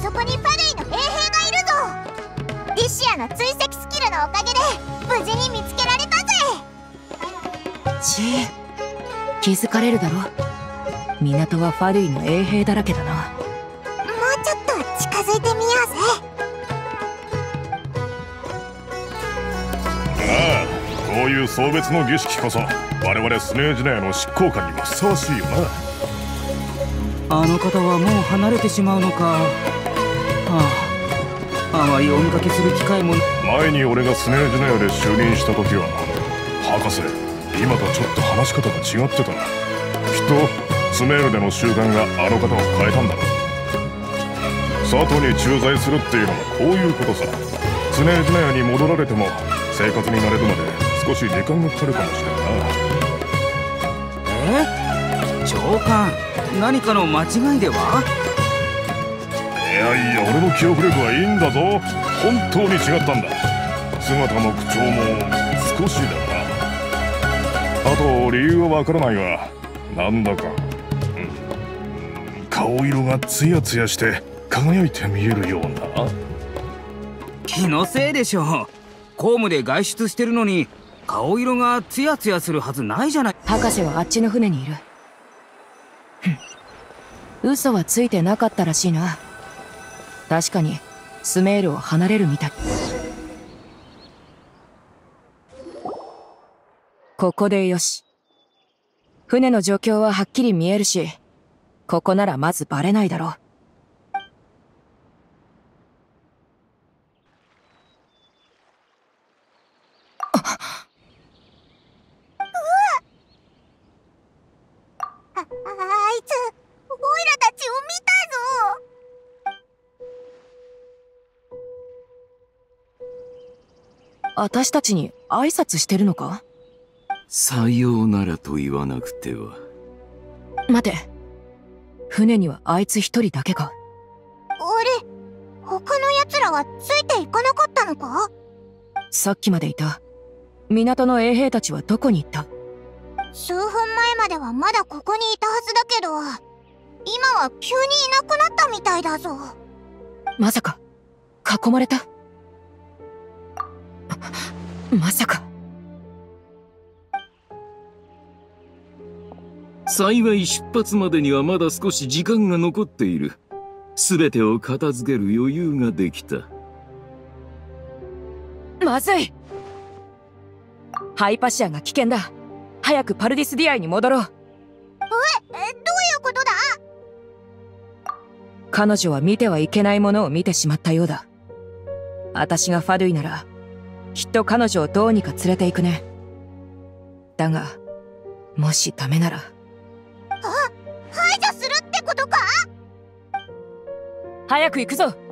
そこにファルイの衛兵がいるぞ。リシアの追跡スキルのおかげで無事に見つけられたぜ。 気づかれるだろ。港はファルイの衛兵だらけだな。 もうちょっと近づいてみようぜ。 ああ、こういう送別の儀式こそ我々スネージナヤの執行官にもふさわしいよな。 あの方はもう離れてしまうのか。あまりお見かけする機会も。 前に俺がスネージナヤで就任した時は博士、今とちょっと話し方が違ってたな。きっとスメールでの習慣があの方を変えたんだろう。佐藤に駐在するっていうのはこういうことさ。スネージナヤに戻られても生活に慣れるまで少し時間がかかるかもしれんな。 長官、何かの間違いでは？ いやいや、俺の記憶力はいいんだぞ。本当に違ったんだ。姿も口調も少しだな。あと理由はわからないが、なんだか、顔色がツヤツヤして輝いて見えるような。 気のせいでしょう。公務で外出してるのに顔色がツヤツヤするはずないじゃない。 博士はあっちの船にいる。嘘はついてなかったらしいな。確かにスメールを離れるみたい。ここでよし。船の状況ははっきり見えるし、ここならまずバレないだろう。 あいつオイラたちを見たぞ。 私たちに挨拶してるのか？ さようならと言わなくては。 待て、船にはあいつ一人だけか？ あれ、他の奴らはついていかなかったのか？ さっきまでいた港の衛兵たちはどこに行った？ 数分前まではまだここにいたはずだけど、今は急にいなくなったみたいだぞ。 まさか囲まれた？まさか。 幸い出発までにはまだ少し時間が残っている。全てを片付ける余裕ができた。 まずい。ハイパシアが危険だ。早くパルディスディアイに戻ろう。 どういうことだ？ 彼女は見てはいけないものを見てしまったようだ。私がファドゥイならきっと彼女をどうにか連れて行くね。だがもしダメなら。 排除するってことか？ 早く行くぞ。